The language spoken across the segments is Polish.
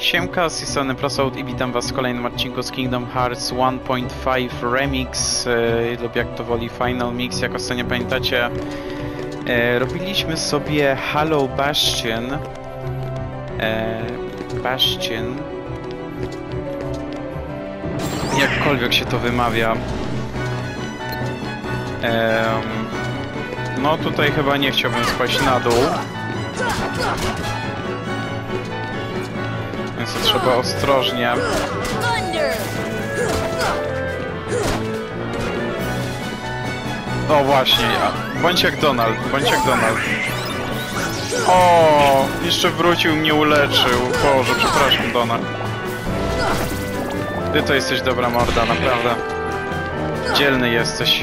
Siemka, z tej strony Prosout i witam was w kolejnym odcinku z Kingdom Hearts 1.5 Remix lub jak to woli Final Mix. Jak ostatnio pamiętacie, robiliśmy sobie Hollow Bastion. Jakkolwiek się to wymawia. No tutaj chyba nie chciałbym spaść na dół. Więc to trzeba ostrożnie. O właśnie, bądź jak Donald, bądź jak Donald. O, jeszcze wrócił, mnie uleczył. Boże, przepraszam, Donald. Ty to jesteś dobra morda, naprawdę. Dzielny jesteś.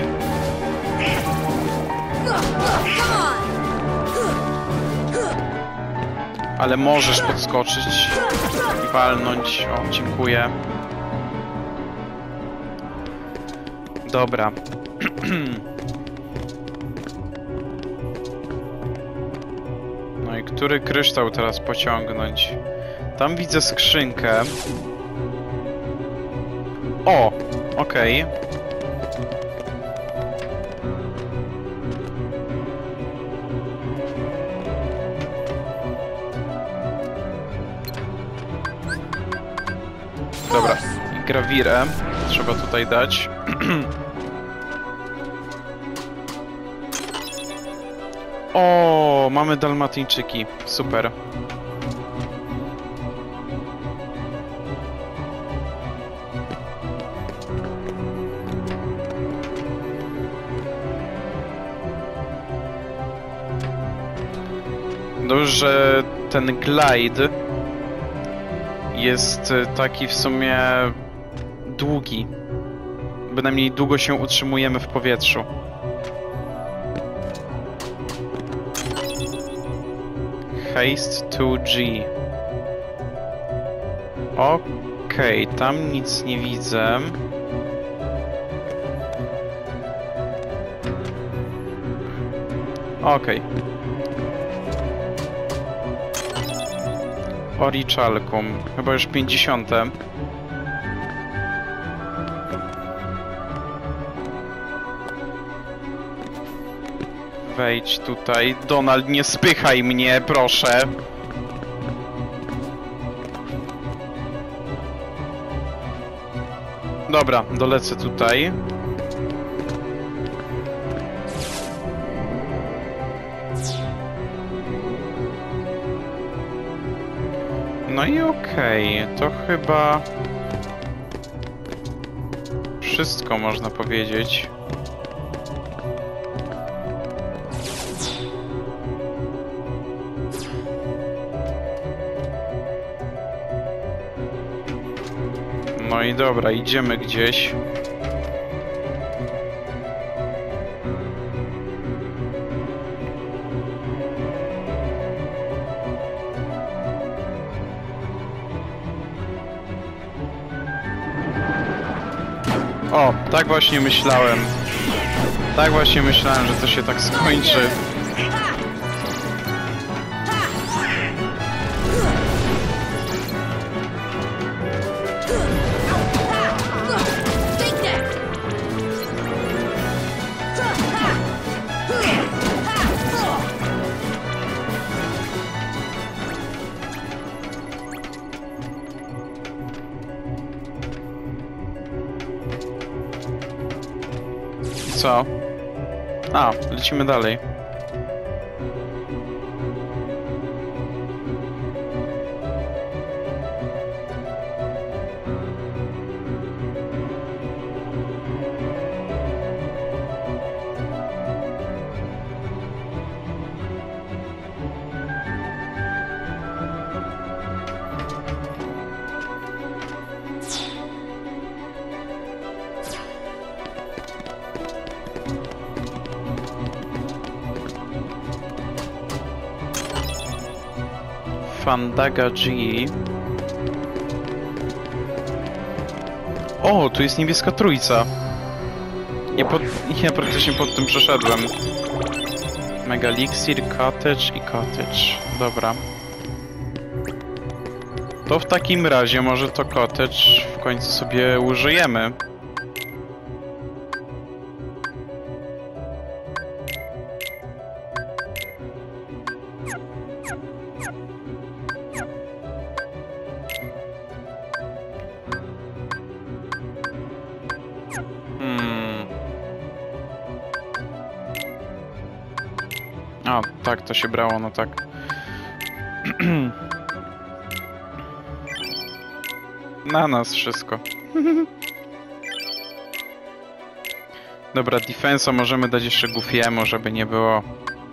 Ale możesz podskoczyć i walnąć. O, dziękuję. Dobra. No i który kryształ teraz pociągnąć? Tam widzę skrzynkę. O! Okej. Dobra, i grawirę trzeba tutaj dać. O, mamy dalmatyńczyki. Super. Dobrze, że ten glide jest taki w sumie długi. Bynajmniej długo się utrzymujemy w powietrzu. Haste 2G. Okej, tam nic nie widzę. Okej. Orichalcum. Chyba już 50. Wejdź tutaj. Donald, nie spychaj mnie, proszę. Dobra, dolecę tutaj. No i okej, to chyba wszystko można powiedzieć. No i dobra, idziemy gdzieś. O, tak właśnie myślałem. Tak właśnie myślałem, że to się tak skończy. Co? A, lecimy dalej. Fandaga G. O, tu jest niebieska trójca. Ja praktycznie pod tym przeszedłem. Megalixir, Cottage i Cottage. Dobra. To w takim razie może to cottage w końcu sobie użyjemy. A, tak to się brało, no tak. Na nas wszystko. Dobra, defensa możemy dać jeszcze Goofiemu, żeby nie było.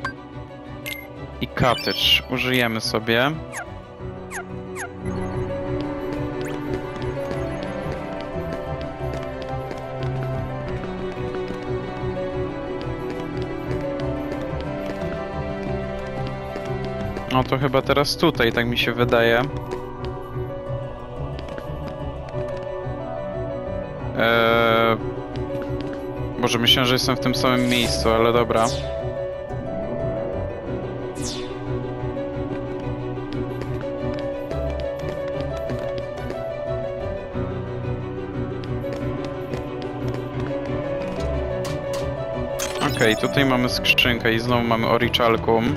I cottage użyjemy sobie. No to chyba teraz tutaj, tak mi się wydaje. Boże, myślę, że jestem w tym samym miejscu, ale dobra. Okej, tutaj mamy skrzynkę i znowu mamy Orichalkum.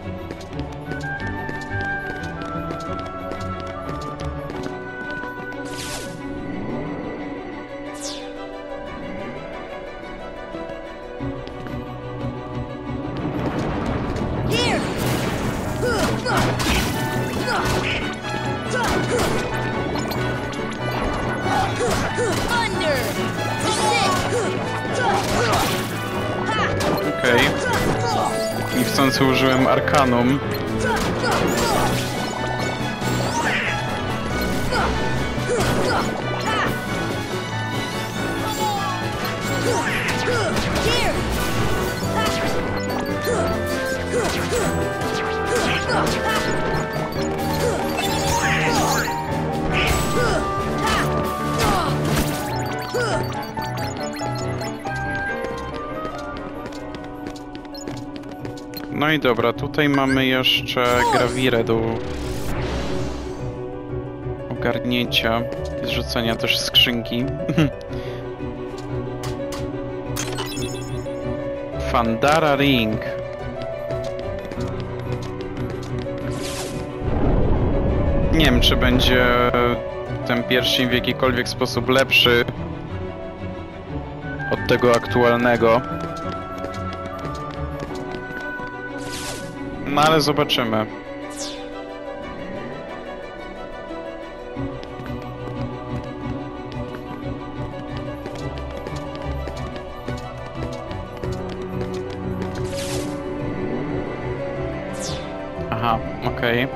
Okej. Niechcący użyłem Arcanum. No i dobra, tutaj mamy jeszcze grawirę do ogarnięcia i zrzucenia też skrzynki. Fandara Ring. Nie wiem, czy będzie ten pierścień w jakikolwiek sposób lepszy od tego aktualnego. No ale zobaczymy. Aha, okej.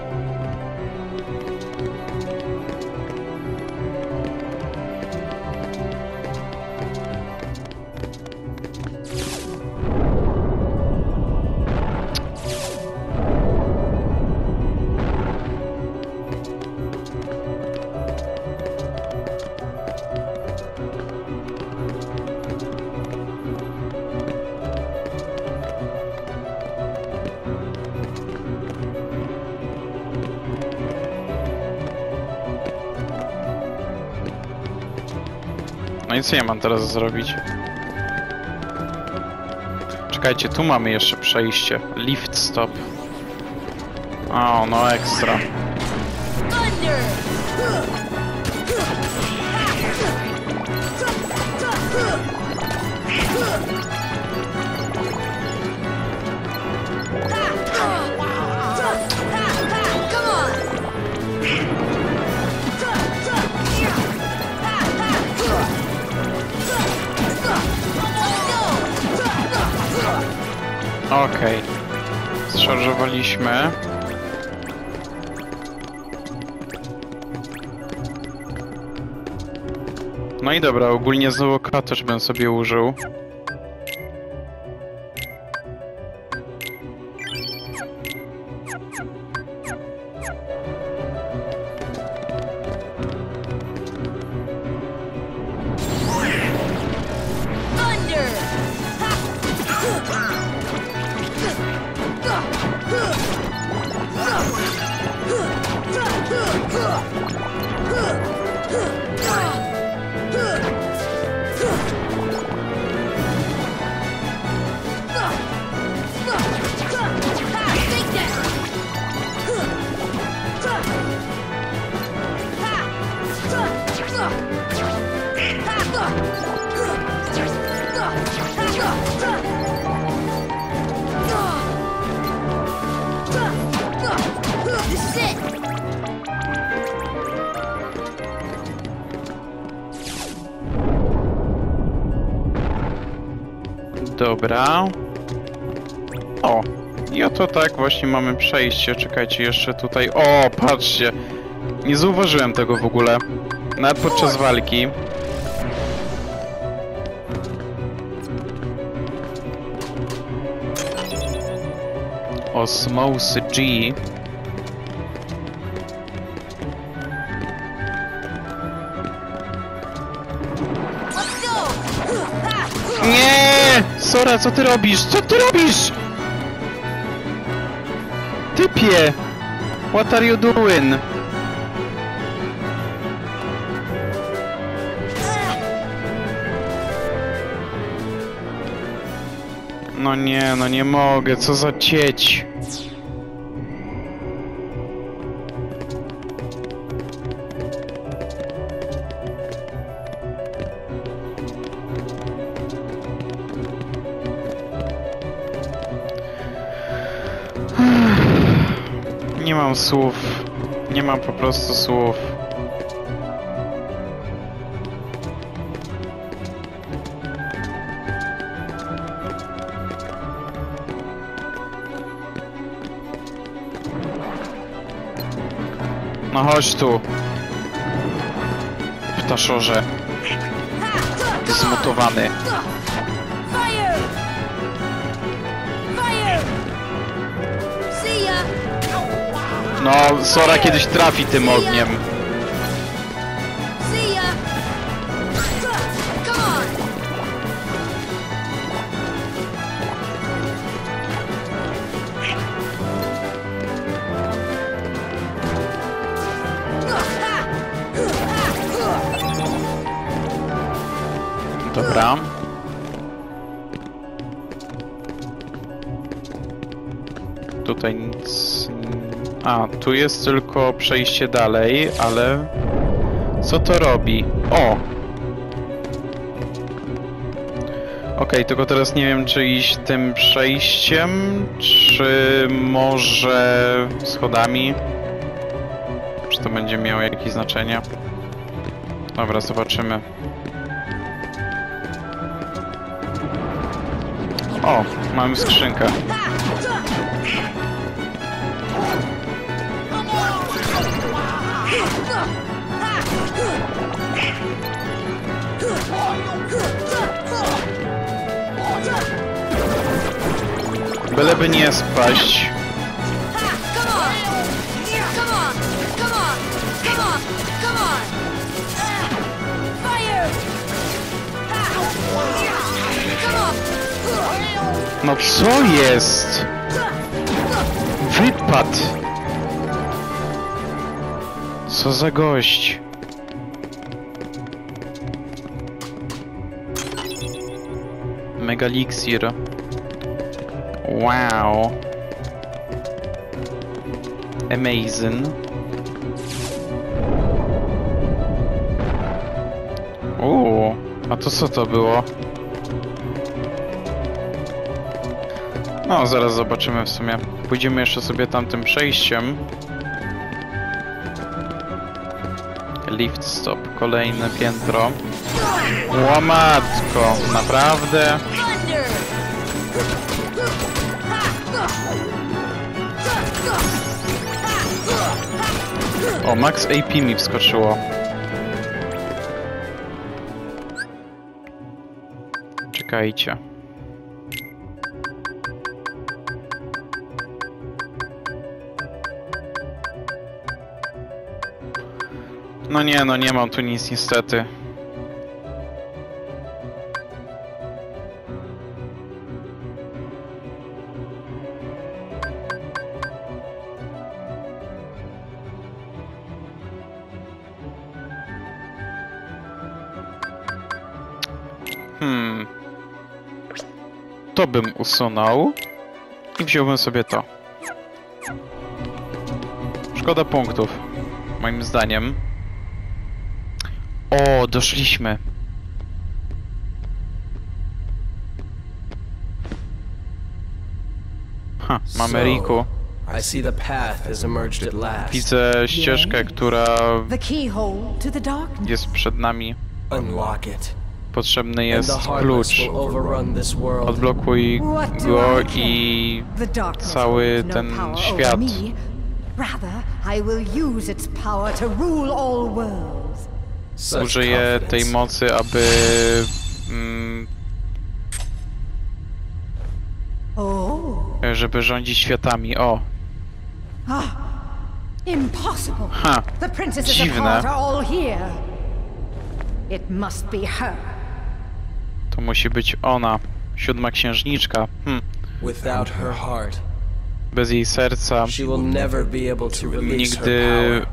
No i co ja mam teraz zrobić? Czekajcie, tu mamy jeszcze przejście. Lift stop. O, no ekstra. Okej. Zszarżowaliśmy. No i dobra, ogólnie znowu też bym sobie użył. Dobra. O! I oto tak właśnie mamy przejście. Czekajcie, jeszcze tutaj... O, patrzcie! Nie zauważyłem tego w ogóle. Nawet podczas walki. Osmosy G. Nie! Sora, co ty robisz? Co ty robisz? Typie! What are you doing? No nie mogę, co za cieć. Nie mam słów. Nie mam po prostu słów. No chodź tu. Ptaszorze. Zmutowany. No, Sora kiedyś trafi tym ogniem. Dobra. Tutaj nic... A, tu jest tylko przejście dalej, ale... Co to robi? O! Okej, tylko teraz nie wiem, czy iść tym przejściem, czy może schodami? Czy to będzie miało jakieś znaczenie? Dobra, zobaczymy. O, mamy skrzynkę. Byleby nie spaść. No co jest? Wypadł. Co za gość? Megaliksir. Wow. Amazing. A to co to było? No, zaraz zobaczymy w sumie. Pójdziemy jeszcze sobie tamtym przejściem. Lift stop, kolejne piętro. Łamatko, naprawdę? O, max AP mi wskoczyło. Czekajcie. No nie mam tu nic niestety. To bym usunął i wziąłbym sobie to. Szkoda punktów, moim zdaniem. O, doszliśmy. Ha, mamy Riku. Widzę ścieżkę, która jest przed nami. potrzebny jest klucz. Odblokuj go i cały ten świat. Użyję tej mocy, aby... żeby rządzić światami. O! Ha! Dziwne. To musi być ona. 7. księżniczka. Bez jej serca nigdy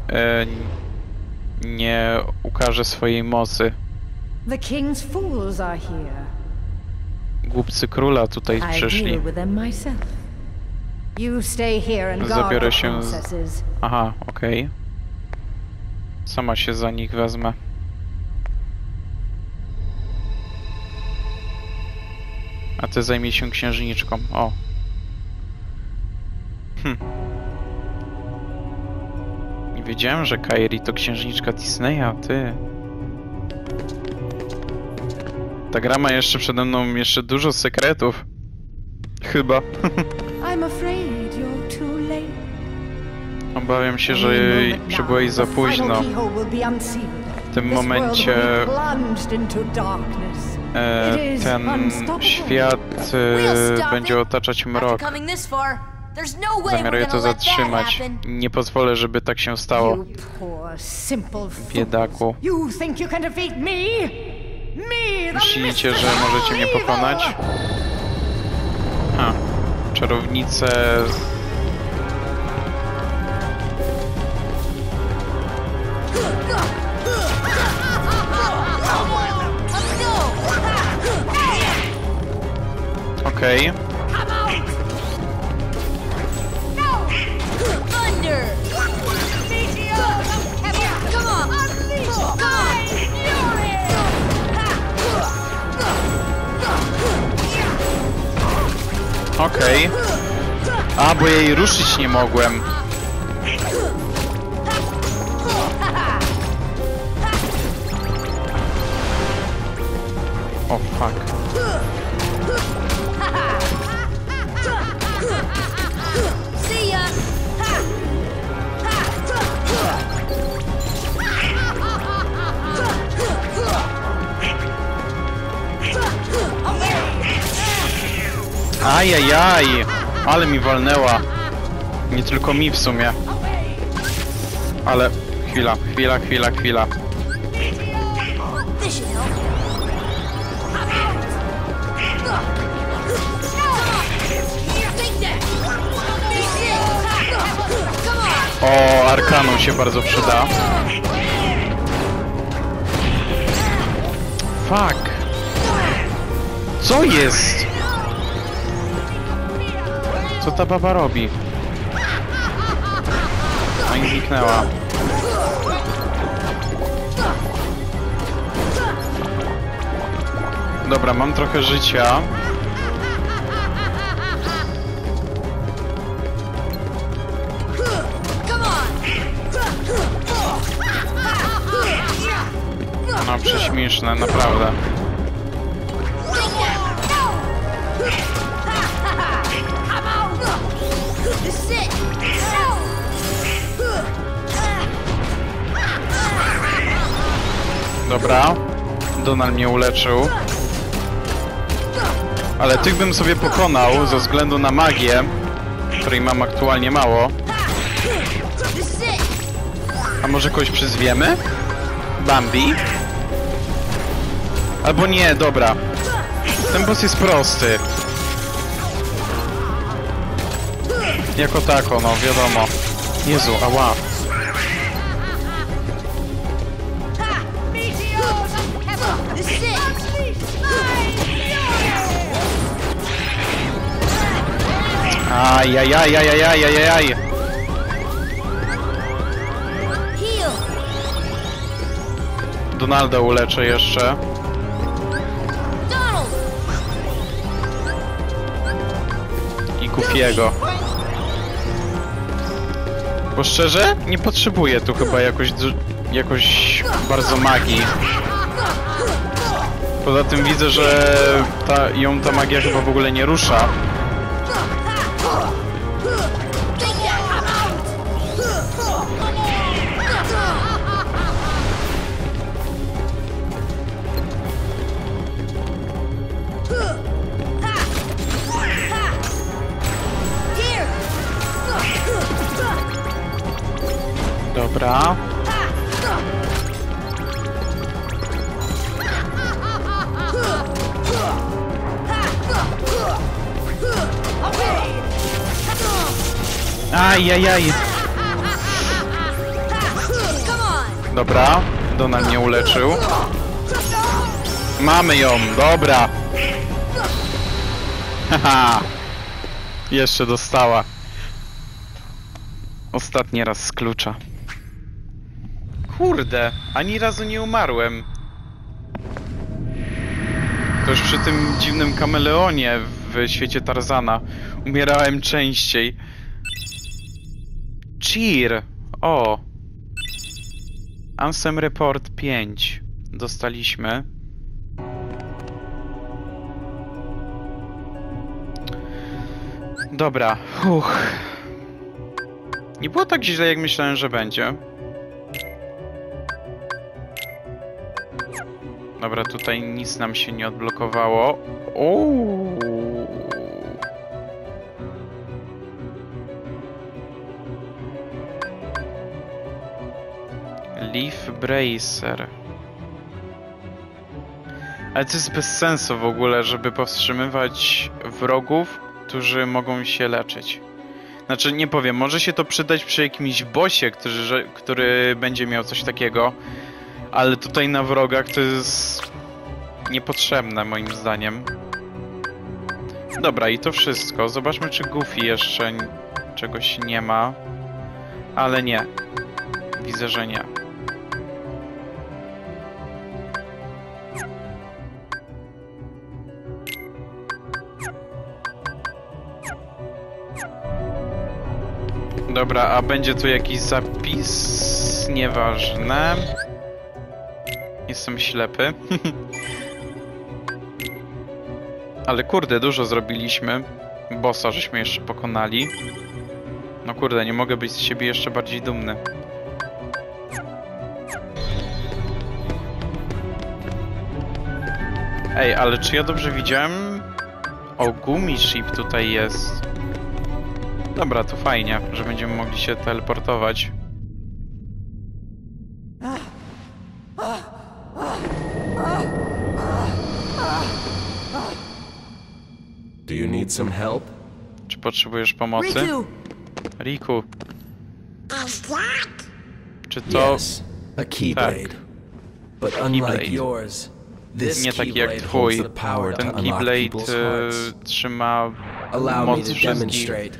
nie ukaże swojej mocy. Głupcy króla tutaj przyszli. Zabiorę się z... Aha, okej. Sama się za nich wezmę. A ty zajmij się księżniczką. O. Nie wiedziałem, że Kairi to księżniczka Disneya, ty. Ta gra ma jeszcze przede mną dużo sekretów. Chyba. Obawiam się, że byłeś za późno. W tym momencie ten świat będzie otaczać mrok. Zamieruję to zatrzymać. Nie pozwolę, żeby tak się stało. Biedaku. Myślicie, że możecie mnie pokonać? Czarownice... Okej. Okej. A, bo jej ruszyć nie mogłem. O, fuck. Ajajaj, ale mi walnęła. Nie tylko mi w sumie. Ale chwila. O, Arkanum się bardzo przyda. Fuck. Co jest? Co ta baba robi? No i zniknęła. Dobra, mam trochę życia. No, prześmieszne, naprawdę. Dobra, Donald mnie uleczył. Ale tych bym sobie pokonał ze względu na magię, której mam aktualnie mało. A może kogoś przyzwiemy? Bambi? Albo nie, dobra. Ten boss jest prosty. Jako tako, no wiadomo. Jezu, ała. Ajajajajajajajajaj. Donalda uleczę jeszcze. I Goofiego. Bo szczerze, nie potrzebuję tu chyba jakoś bardzo magii. Poza tym widzę, że ją ta magia chyba w ogóle nie rusza. Dobra. Ajajaj. Dobra, Donald mnie uleczył. Mamy ją, dobra. Haha. Jeszcze dostała. Ostatni raz z klucza. Kurde, ani razu nie umarłem. To już przy tym dziwnym kameleonie w świecie Tarzana umierałem częściej. Cheer! O! Ansem Report 5 dostaliśmy. Dobra, nie było tak źle, jak myślałem, że będzie. Dobra, tutaj nic nam się nie odblokowało. Ooo. Leaf Bracer. Ale to jest bez sensu w ogóle, żeby powstrzymywać wrogów, którzy mogą się leczyć. Znaczy, nie powiem, może się to przydać przy jakimś bossie, który będzie miał coś takiego, ale tutaj na wrogach to jest niepotrzebne moim zdaniem. Dobra, i to wszystko. Zobaczmy, czy Goofy jeszcze czegoś nie ma. Ale nie. Widzę, że nie. Dobra, a będzie tu jakiś zapis? Nieważne. Jestem ślepy. Ale kurde, dużo zrobiliśmy. Bossa żeśmy jeszcze pokonali. No kurde, nie mogę być z siebie jeszcze bardziej dumny. Ej, ale czy ja dobrze widziałem? O, Gumi Ship tutaj jest. Dobra, to fajnie, że będziemy mogli się teleportować. Do you need some help? Czy potrzebujesz pomocy? Riku. Czy to... Yes, a keyblade. But unlike yours, this nie taki jak keyblade twój. holds the power to Ten unlock keyblade people's hearts. trzyma Allow me moc to wszystkich demonstrate.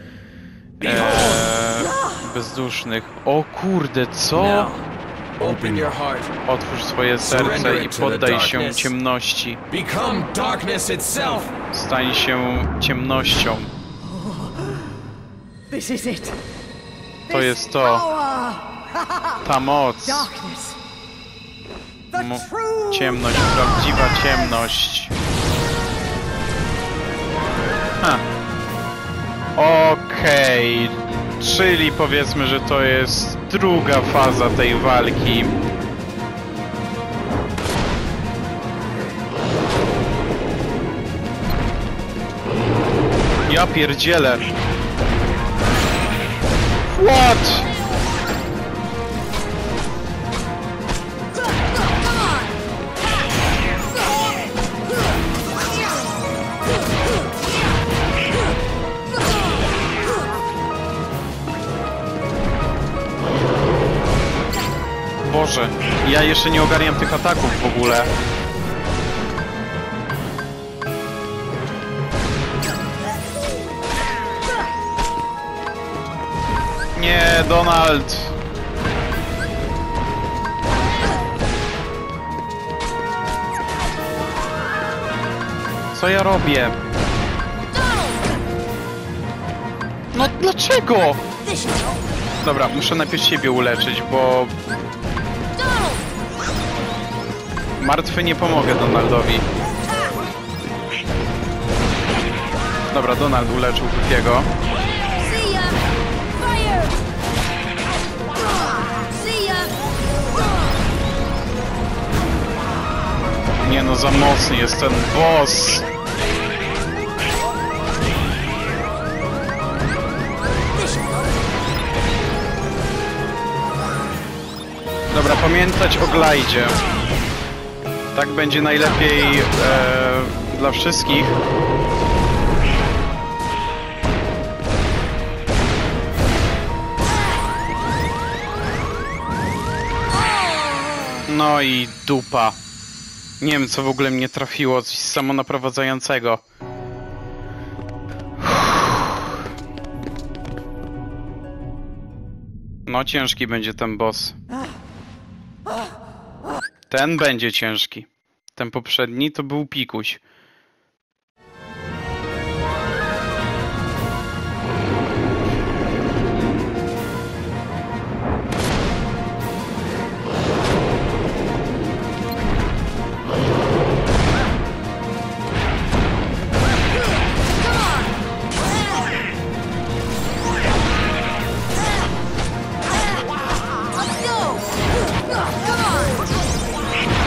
bezdusznych. O kurde, co? Now, open your heart. Otwórz swoje serce i poddaj się ciemności. Become darkness itself. Stań się ciemnością. This is it. To jest to. Ta moc. Darkness. The true Ciemność, prawdziwa ciemność. Okej. Czyli powiedzmy, że to jest druga faza tej walki. Ja pierdzielę. What? Boże, ja jeszcze nie ogarniam tych ataków w ogóle. Nie, Donald! Co ja robię? No dlaczego? Dobra, muszę najpierw siebie uleczyć, bo... Martwy nie pomogę Donaldowi. Dobra, Donald uleczył Goofiego. See ya! Fire! See ya! Nie no, za mocny jest ten boss. Dobra, pamiętać o glajdzie. Tak będzie najlepiej dla wszystkich. No i dupa. Nie wiem, co w ogóle mnie trafiło, coś samonaprowadzającego. No, ciężki będzie ten boss. Ten będzie ciężki. Ten poprzedni to był pikuś. Let's go! Come on!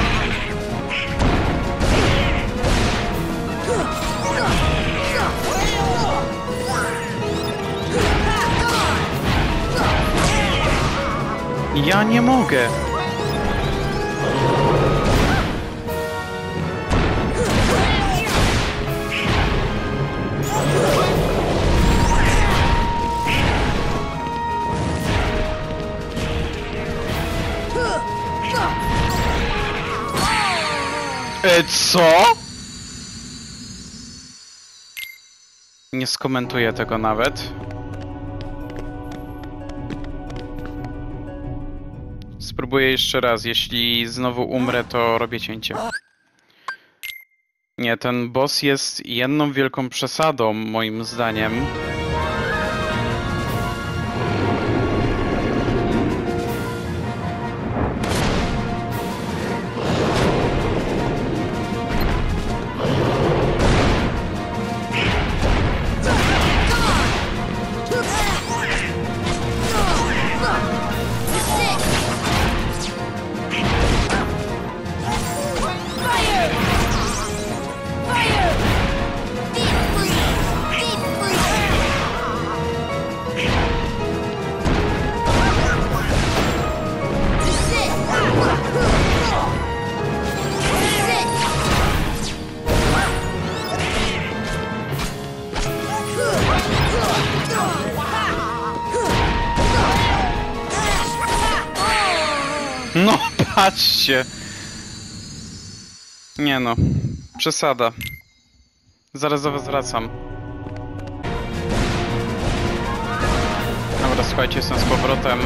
Ja nie mogę. Co? Nie skomentuję tego nawet. Spróbuję jeszcze raz. Jeśli znowu umrę, to robię cięcie. Nie, ten boss jest jedną wielką przesadą, moim zdaniem. No, patrzcie. Nie no, przesada. Zaraz do was wracam. Dobra, słuchajcie, jestem z powrotem.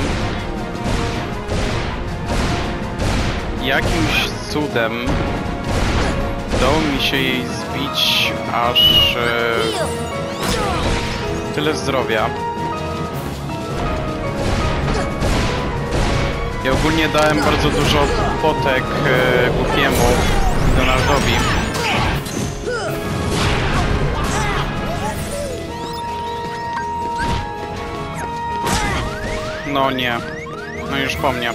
Jakimś cudem udało mi się jej zbić aż tyle zdrowia. Ja ogólnie dałem bardzo dużo potek Goofiemu, Donaldowi. No nie. No już po mnie.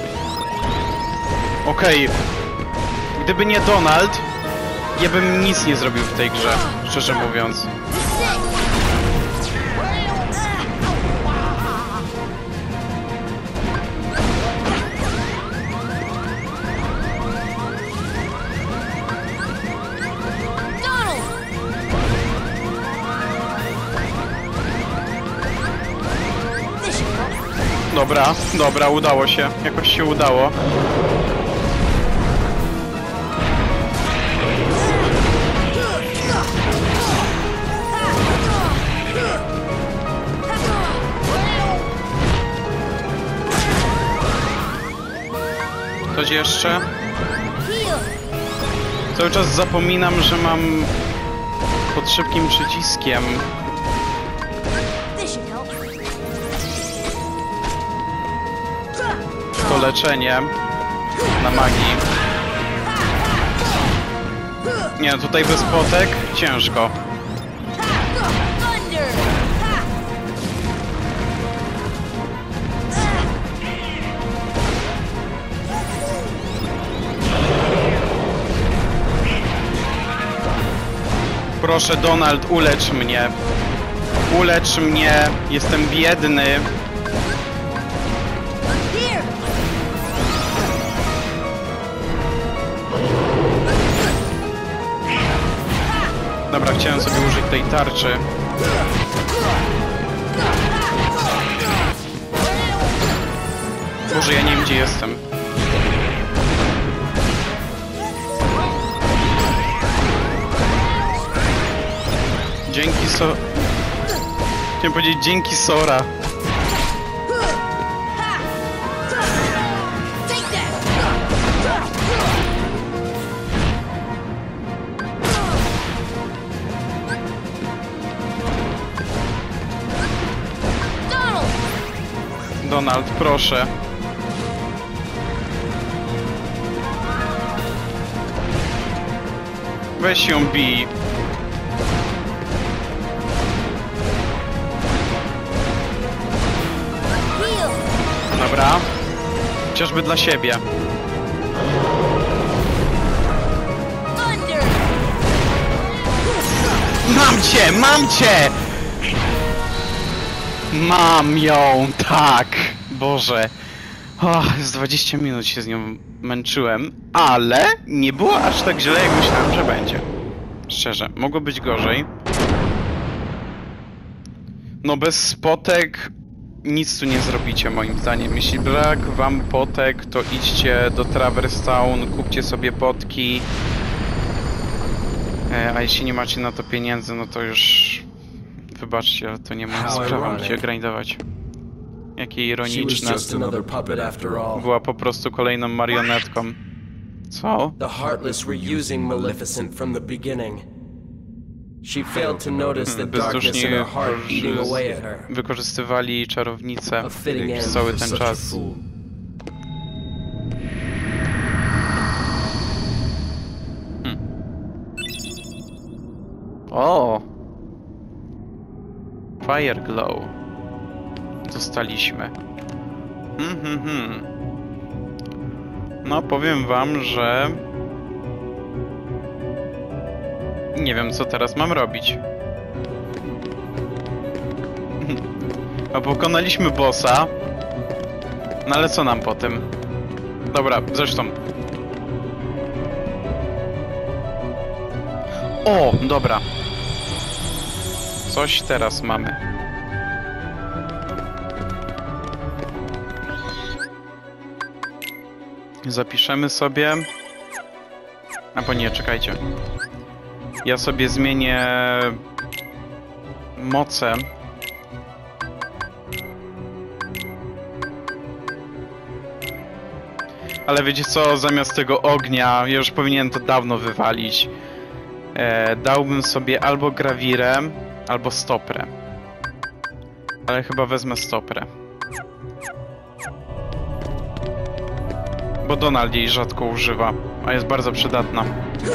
Okej. Gdyby nie Donald, ja bym nic nie zrobił w tej grze, szczerze mówiąc. Dobra, dobra, udało się. Jakoś się udało. Coś jeszcze? Cały czas zapominam, że mam pod szybkim przyciskiem to leczenie na magii. Nie, tutaj bez potek ciężko. Thunder! Proszę, Donald, ulecz mnie. Ulecz mnie, jestem biedny. Here! Dobra, chciałem sobie użyć tej tarczy. Boże, ja nie wiem, gdzie jestem. Dzięki Chciałem powiedzieć dzięki Sora. Take that! Donald! Donald, proszę. Weź ją bij. Heal! Dobra. Chociażby dla siebie. Thunder! Mam cię! Mam cię! Mam ją! Tak! Boże. Z 20 minut się z nią męczyłem, ale nie było aż tak źle, jak myślałem, że będzie. Szczerze, mogło być gorzej. No bez potek nic tu nie zrobicie, moim zdaniem. Jeśli brak wam potek, to idźcie do Traverse Town, kupcie sobie potki. A jeśli nie macie na to pieniędzy, no to już... Wybaczcie, ale to nie moja sprawa, musicie grindować. Jakie ironiczne. Była po prostu kolejną marionetką. Co? The Heartless were using Maleficent from the beginning. She failed to notice the darkness in her heart eating away at her. Wykorzystywali czarownicę A fitting end przez cały for ten such a czas. fool. O! Fire Glow. Dostaliśmy. No, powiem wam, że... Nie wiem, co teraz mam robić. A pokonaliśmy bossa. No ale co nam po tym? Dobra, zresztą... O, dobra. Coś teraz mamy. Zapiszemy sobie... A bo nie, czekajcie. Ja sobie zmienię... moce. Ale wiecie co, zamiast tego ognia, ja już powinienem to dawno wywalić. Dałbym sobie albo grawirę, albo stoprę. Ale chyba wezmę stoprę. Bo Donald jej rzadko używa, a jest bardzo przydatna.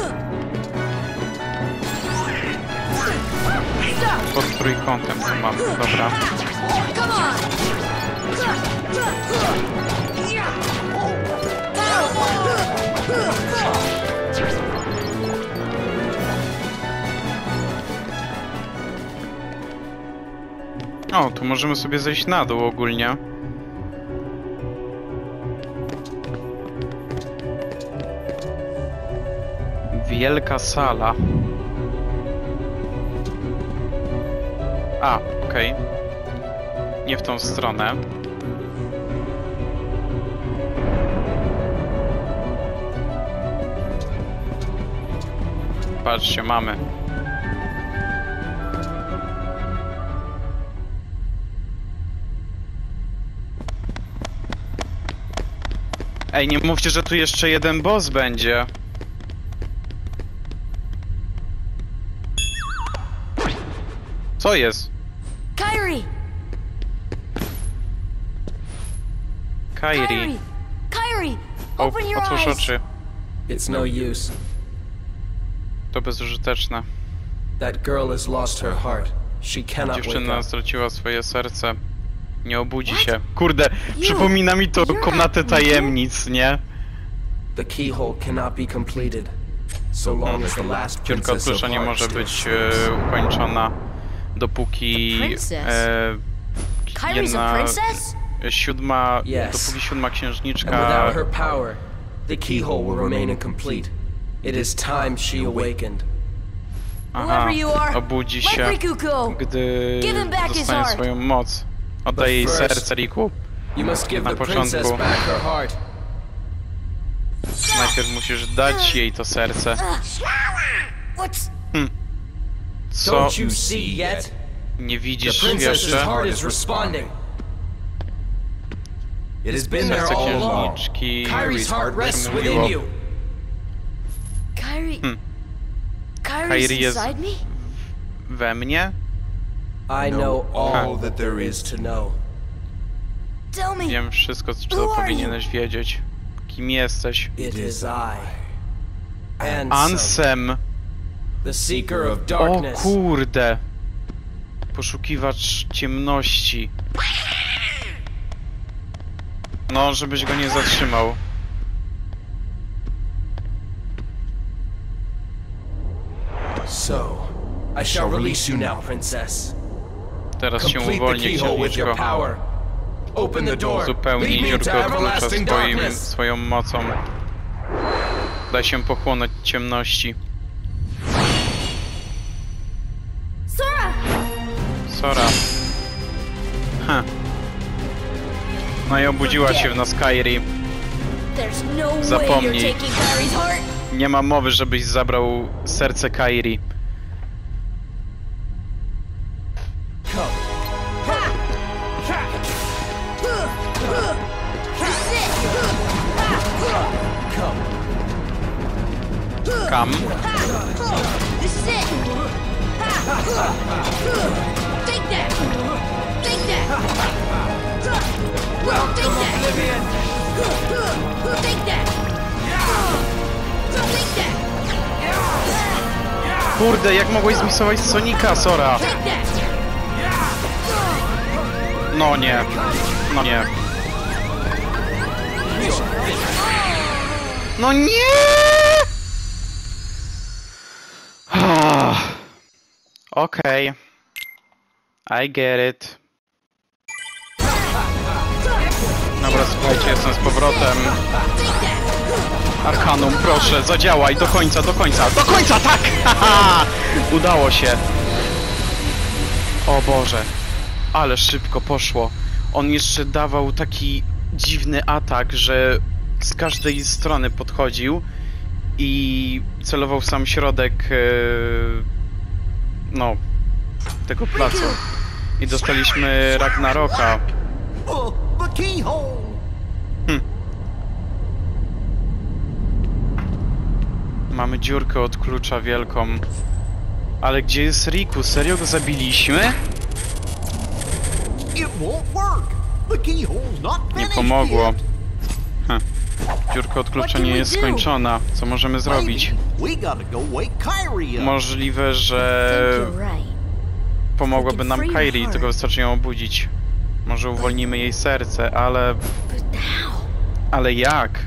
Pod trójkątem to mam, dobra. Come on! O, tu możemy sobie zejść na dół ogólnie. Wielka sala. A, okej. Nie w tą stronę. Patrzcie, mamy. Ej, nie mówcie, że tu jeszcze jeden boss będzie. Co jest? Kyrie! Kyrie. Kyrie! Open your Otwórz eyes! oczy. It's no use. To bezużyteczne. That girl has lost her heart. She cannot wake Dziewczyna up. straciła swoje serce. Nie obudzi się. Kurde, przypomina mi to komnatę tajemnic, nie? The keyhole cannot be completed. So long as the last Dziurka od princess of klucza nie hearts może still być sleeps. ukończona, dopóki Kyrie's a princess? siódma And księżniczka without her power, the keyhole will remain incomplete. It is time she awakened. Whoever you are, obudzi let się, Riku go. gdy Give him back his dostanie heart. swoją moc. Oddaj jej But first, serce, Riku. You must give Na the princess początku back her heart. najpierw musisz dać jej to serce. What's... Co? Don't you see yet? Nie The widzisz princess's jeszcze? heart is responding. It has been there Serce all along. księżniczki Kyrie's heart rests within mówiło. you. Kyrie... Kyrie's Kairi jest inside me? we mnie? I know all that there is to know. Tell me, Wiem wszystko, co Who are powinieneś wiedzieć. Kim jesteś? It is I. Ansem, Ansem! the seeker of O darkness. kurde! Poszukiwacz ciemności. No, żebyś go nie zatrzymał. So, I shall release you now, princess. Teraz się Complete the uwolni, keyhole with your księżniczko. power. Open the door. Uzupełnij Lead me dziurkę to od klucza everlasting darkness. swoją mocą. Daj się pochłonąć ciemności. Sora! Sora. No i obudziła się w nas Kairi. There's no way Zapomnij. you're taking Kyrie's heart. Nie ma mowy, żebyś zabrał serce Kairi. Kam? This is it. Take that. Take that. Take that. Take that. Take that. Kurde, jak mogłeś zmisować Sonika, Sora? Take that. No nie. No nie. No nie! Okej. I get it. Dobra, słuchajcie, jestem z powrotem. Arkanum, proszę, zadziałaj do końca, do końca, do końca, tak! Haha! Udało się. O Boże, ale szybko poszło. On jeszcze dawał taki dziwny atak, że z każdej strony podchodził i celował w sam środek no, tego placu. I dostaliśmy Ragnaroka. The keyhole! Mamy dziurkę od klucza wielką. Ale gdzie jest Riku? Serio go zabiliśmy? It won't work. The keyhole's not Nie finished pomogło. yet. Dziurka od klucza nie jest skończona. Co możemy zrobić? We gotta go wake Kyrie up. Możliwe, że Think you're right. pomogłaby nam Kairi, tylko wystarczy ją obudzić. Może uwolnimy jej serce, ale... But how? Ale jak?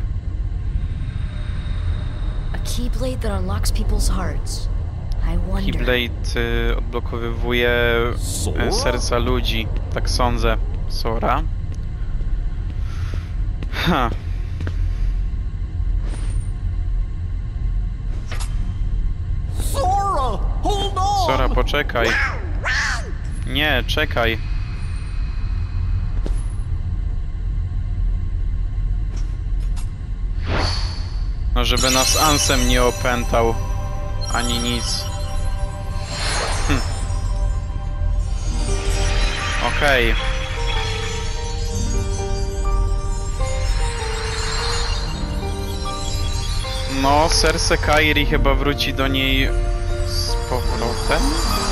A keyblade that unlocks people's hearts. I wonder. Keyblade odblokowywuje serca ludzi. Tak sądzę. Sora? Ha. Sora, hold on. Sora, poczekaj. Nie, czekaj. No, żeby nas Ansem nie opętał. Ani nic. Okej. No, serce Kairi chyba wróci do niej z powrotem.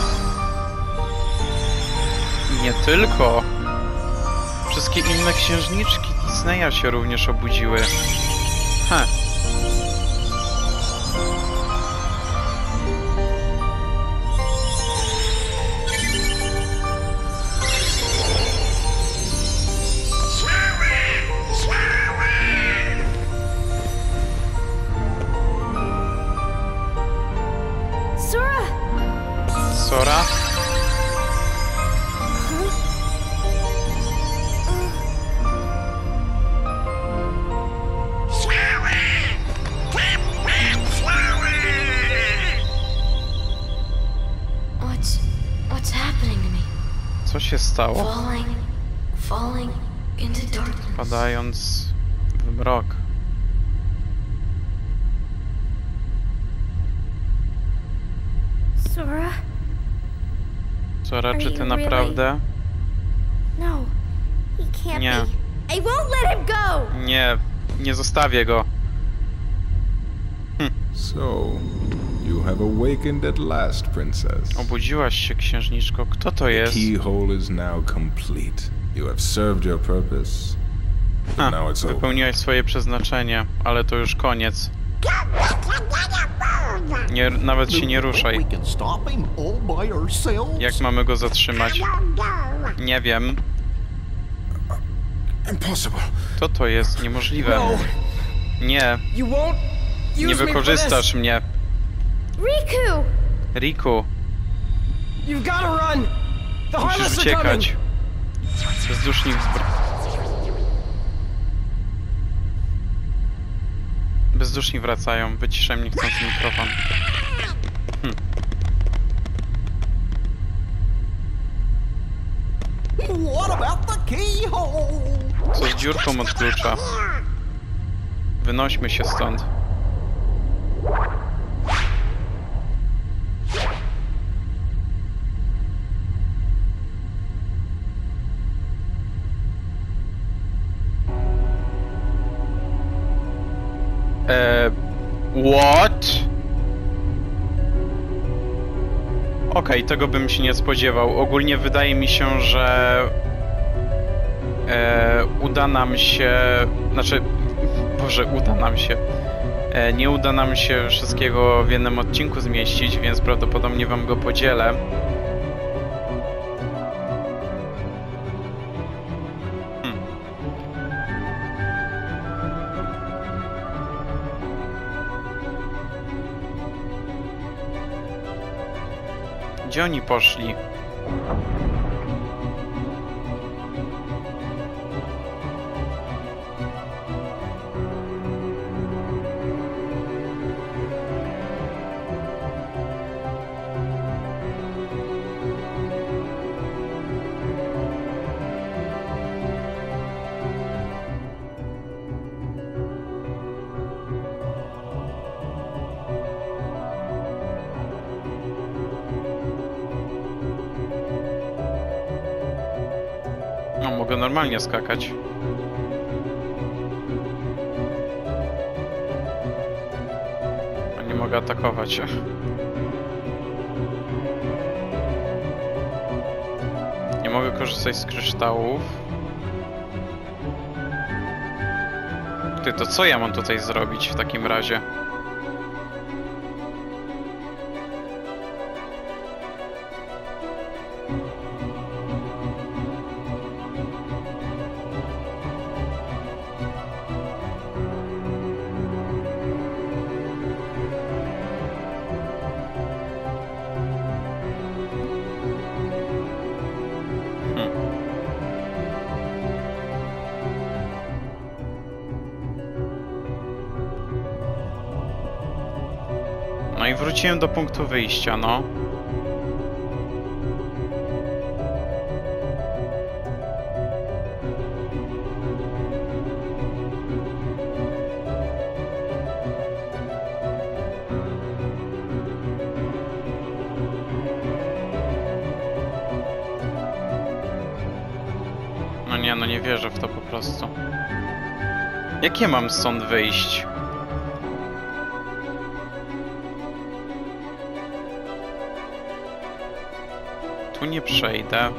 Nie tylko. Wszystkie inne księżniczki Disneya się również obudziły. stało? Falling into darkness. Padając w mrok. Sora? Sora, czy ty naprawdę? No, he can't Nie. be. I won't let him go! Nie, nie zostawię go. So, you have awakened at last, princess. Obudziłaś się, księżniczko. Kto to The jest? keyhole is now complete. You have served your purpose, but Ha, now it's over. wypełniłaś swoje przeznaczenie, ale to już koniec. Nie, nawet się nie ruszaj. We can stop him all by ourselves. Jak mamy go zatrzymać? Nie wiem. Impossible. Co to jest? Niemożliwe. No. Nie, You won't use nie me for wykorzystasz this. mnie. Riku! Riku, You've got to run. The musisz Heartless are coming. uciekać. Bezdusznik Bezduszni wracają. Wyciszaj mnie chcąc mikrofon. What about the keyhole? Co z dziurką od klucza? Wynośmy się stąd. What? Okej, tego bym się nie spodziewał. Ogólnie wydaje mi się, że uda nam się... Znaczy... Boże, uda nam się. Nie uda nam się wszystkiego w jednym odcinku zmieścić, więc prawdopodobnie wam go podzielę. Gdzie oni poszli? No, mogę normalnie skakać. A nie mogę atakować. Nie mogę korzystać z kryształów. Ty, to co ja mam tutaj zrobić w takim razie? No i wróciłem do punktu wyjścia, no. No nie, no nie wierzę w to po prostu. Jak ja mam stąd wyjść? Tu nie przejdę.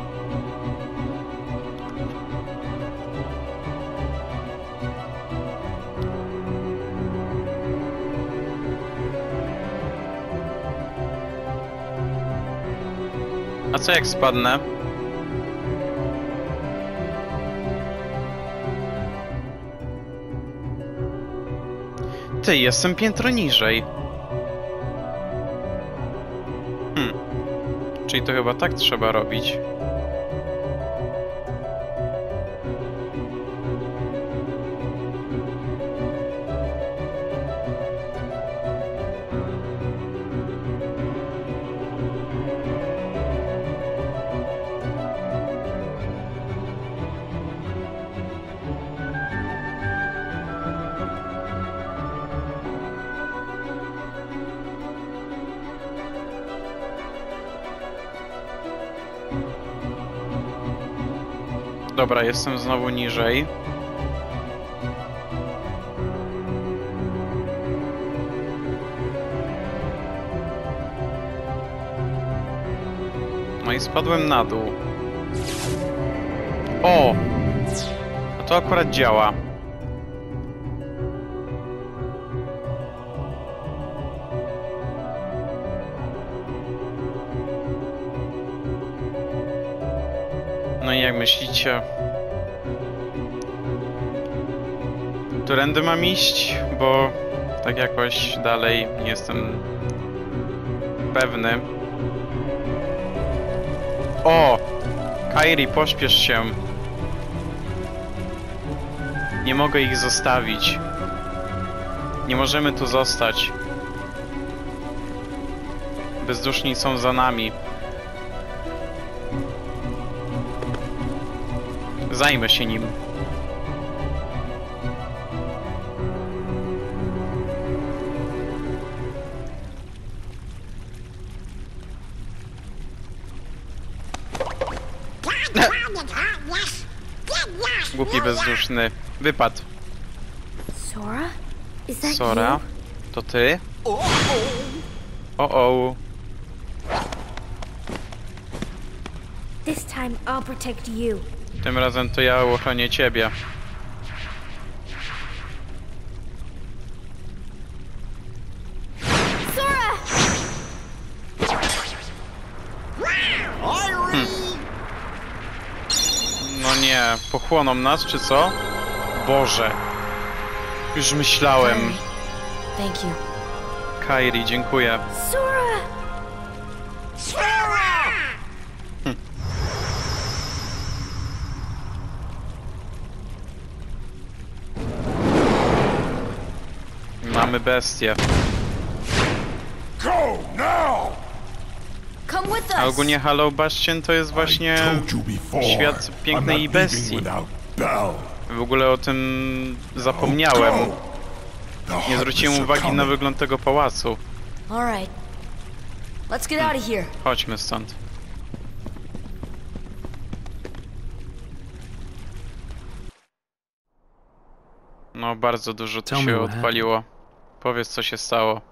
A co jak spadnę? Ty, jestem piętro niżej. Czyli to chyba tak trzeba robić. Dobra, jestem znowu niżej. No i spadłem na dół. O! A to akurat działa. No i jak myślicie? Którędy mam iść? Bo tak jakoś dalej nie jestem pewny. O! Kairi, pośpiesz się. Nie mogę ich zostawić. Nie możemy tu zostać. Bezduszni są za nami. Zajmę się nim. Głupi bezduszny. Wypadł. Sora? Is that Sora? To ty? O-o. This time I'll protect you. Tym razem to ja ochronię ciebie. Sora! No nie, pochłoną nas, czy co? Boże. Już myślałem. Thank you. Kairi, dziękuję. Sora! Mamy bestię. Come with A us. ogólnie Hollow Bastion to jest właśnie świat pięknej bestii. W ogóle o tym zapomniałem. Nie zwróciłem uwagi na wygląd tego pałacu. All right. Let's get out of here. Chodźmy stąd. No, bardzo dużo tu się odpaliło. Powiedz, co się stało.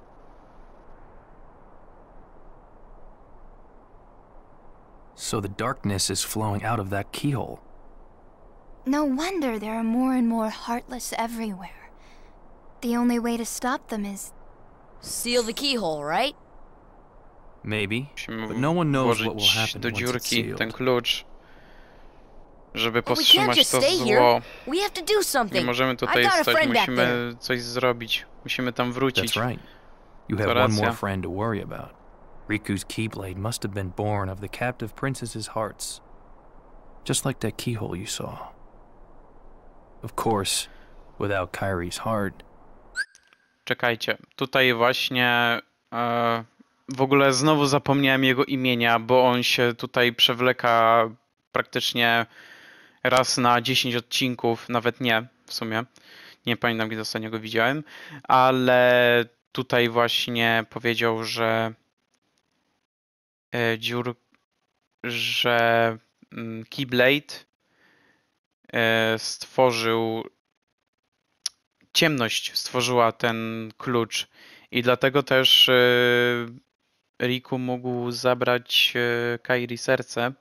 So the darkness is flowing out of that keyhole. No wonder there are more and more Heartless everywhere. The only way to stop them is... Seal the keyhole, right? Maybe, Musimy but no one knows what will włożyć happen do once it's dziurki sealed. ten klucz, żeby But we can't powstrzymać just to stay zło. here. We have to do Nie something. możemy I tutaj got a stać, friend back there. musimy coś zrobić. Musimy tam wrócić. That's right. You To have one racja. more friend to worry about. Riku's Keyblade must have been born of the captive princess's hearts. Just like that keyhole you saw. Of course, without Kairi's heart. Czekajcie, tutaj właśnie w ogóle znowu zapomniałem jego imienia, bo on się tutaj przewleka praktycznie raz na 10 odcinków, nawet nie w sumie. Nie pamiętam, kiedy ostatnio go widziałem, ale tutaj właśnie powiedział, że Keyblade stworzył ciemność, stworzyła ten klucz i dlatego też Riku mógł zabrać Kairi serce,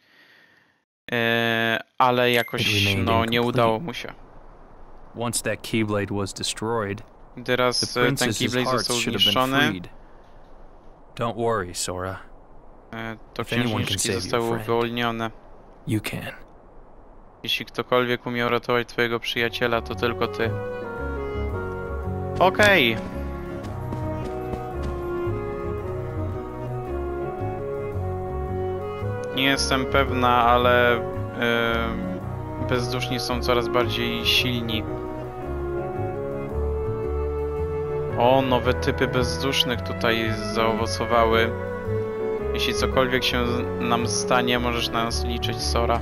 ale jakoś nie udało mu się. Once that Keyblade was destroyed, Teraz the ten princess's Keyblade hearts został should have been zniszczony. freed. Don't worry, Sora. To If anyone can księżniczki save your zostały friend. uwolnione. You can. Jeśli ktokolwiek umie uratować twojego przyjaciela, to tylko ty. Okej. Nie jestem pewna, ale bezduszni są coraz bardziej silni. O, nowe typy bezdusznych tutaj zaowocowały. Jeśli cokolwiek się nam stanie, możesz na nas liczyć, Sora.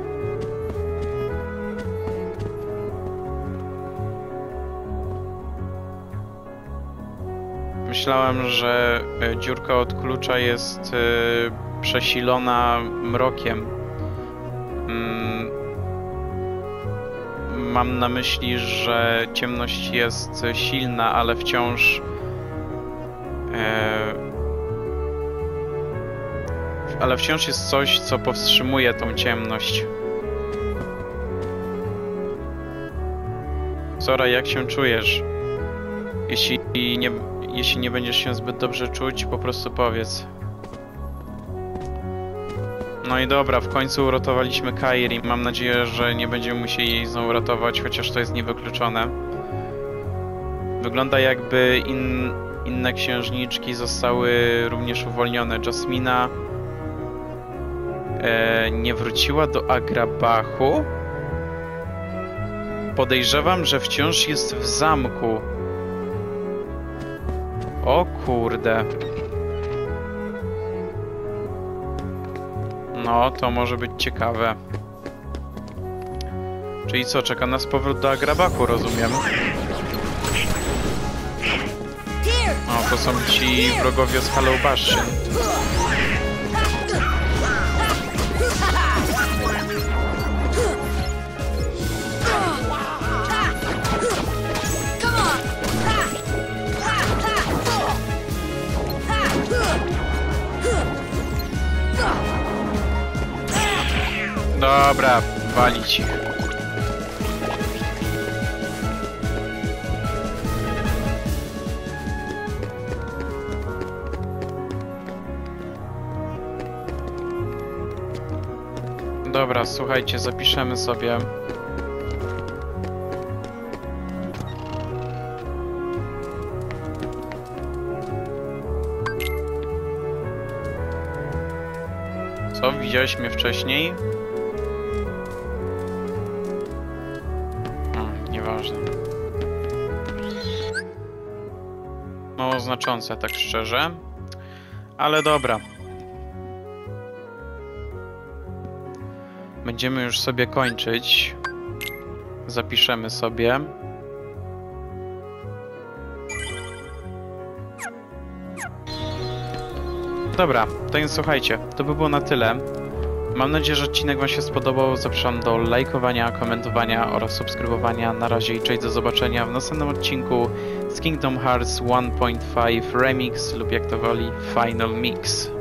Myślałem, że dziurka od klucza jest mam na myśli, że ciemność jest silna, ale wciąż jest coś, co powstrzymuje tą ciemność. Sora, jak się czujesz? Jeśli nie będziesz się zbyt dobrze czuć, po prostu powiedz. No i dobra, w końcu uratowaliśmy Kairi. Mam nadzieję, że nie będziemy musieli jej znowu ratować, chociaż to jest niewykluczone. Wygląda jakby inne księżniczki zostały również uwolnione. Jasmina nie wróciła do Agrabachu. Podejrzewam, że wciąż jest w zamku. O kurde. No, to może być ciekawe. Czyli co, czeka nas powrót do Agrabachu, rozumiem? O, to są ci wrogowie z Hollow Bastion. Dobra, walić ich. Dobra, słuchajcie, zapiszemy sobie. Co? Widziałeś mnie wcześniej? Nieważne. Mało znaczące, tak szczerze. Ale dobra. Będziemy już sobie kończyć. Zapiszemy sobie. Dobra, to więc słuchajcie, to by było na tyle. Mam nadzieję, że odcinek wam się spodobał. Zapraszam do lajkowania, komentowania oraz subskrybowania. Na razie i cześć, do zobaczenia w następnym odcinku z Kingdom Hearts 1.5 Remix lub jak to woli Final Mix.